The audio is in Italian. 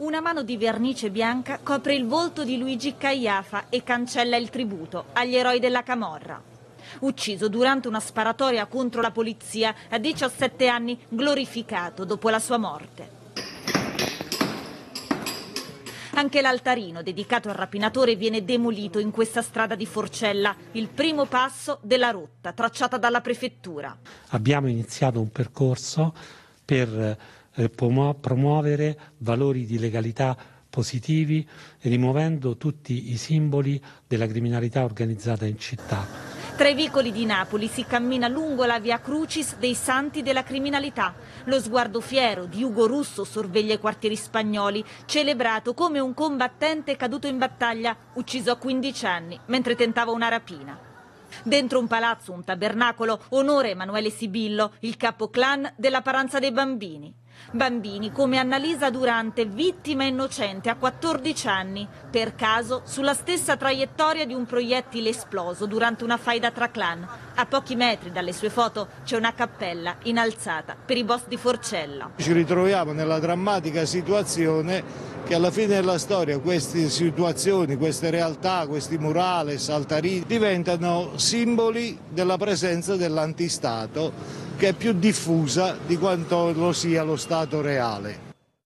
Una mano di vernice bianca copre il volto di Luigi Caiafa e cancella il tributo agli eroi della Camorra. Ucciso durante una sparatoria contro la polizia, a 17 anni glorificato dopo la sua morte. Anche l'altarino dedicato al rapinatore viene demolito in questa strada di Forcella, il primo passo della rotta tracciata dalla prefettura. Abbiamo iniziato un percorso per promuovere valori di legalità positivi, rimuovendo tutti i simboli della criminalità organizzata in città. Tra i vicoli di Napoli si cammina lungo la Via Crucis dei santi della criminalità. Lo sguardo fiero di Ugo Russo sorveglia i quartieri spagnoli, celebrato come un combattente caduto in battaglia, ucciso a 15 anni mentre tentava una rapina. Dentro un palazzo, un tabernacolo, onora Emanuele Sibillo, il capo clan della Paranza dei Bambini. Bambini come Annalisa Durante, vittima innocente a 14 anni, per caso sulla stessa traiettoria di un proiettile esploso durante una faida tra clan. A pochi metri dalle sue foto c'è una cappella innalzata per i boss di Forcella. Ci ritroviamo nella drammatica situazione che alla fine della storia queste situazioni, queste realtà, questi murales, altarini diventano simboli della presenza dell'antistato, che è più diffusa di quanto lo sia lo Stato reale.